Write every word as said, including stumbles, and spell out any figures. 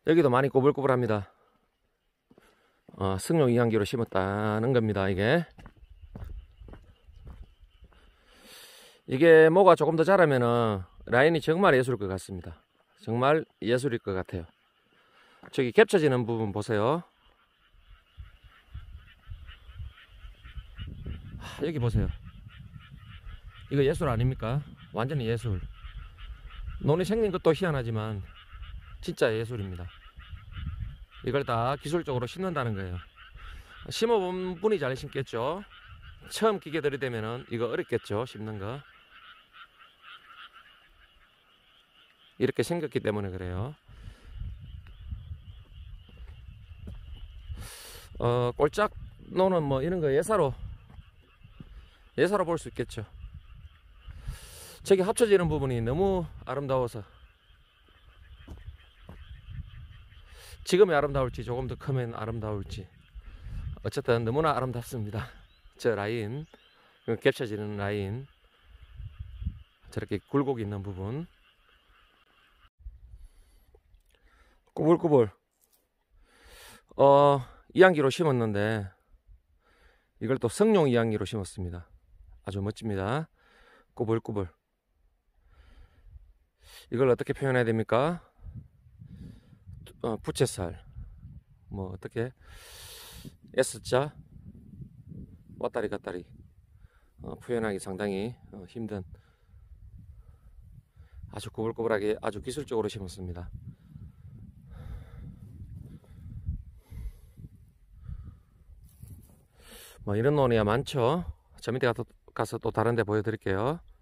여기도 많이 꼬불꼬불합니다. 어, 승용 이항기로 심었다는 겁니다. 이게 이게 뭐가 조금 더 자라면은 라인이 정말 예술일 것 같습니다. 정말 예술일 것 같아요. 저기 겹쳐지는 부분 보세요. 하, 여기 보세요. 이거 예술 아닙니까? 완전히 예술. 논이 생긴 것도 희한하지만 진짜 예술입니다. 이걸 다 기술적으로 심는다는 거예요. 심어본 분이 잘 심겠죠. 처음 기계 들이대면은 이거 어렵겠죠, 심는 거. 이렇게 생겼기 때문에 그래요. 어, 꼴짝 노는 뭐 이런 거 예사로 예사로 볼 수 있겠죠. 저기 합쳐지는 부분이 너무 아름다워서 지금이 아름다울지 조금 더 크면 아름다울지 어쨌든 너무나 아름답습니다. 저 라인, 겹쳐지는 라인, 저렇게 굴곡 있는 부분, 꾸불꾸불. 어, 이항기로 심었는데 이걸 또 성룡 이항기로 심었습니다. 아주 멋집니다. 꾸불꾸불. 이걸 어떻게 표현해야 됩니까? 어, 부채살, 뭐 어떻게 S자 왔다리 갔다리 어, 표현하기 상당히 어, 힘든 아주 꾸불꾸불하게 아주 기술적으로 심었습니다. 뭐 이런 논이야 많죠. 저 밑에 가서, 가서 또 다른 데 보여드릴게요.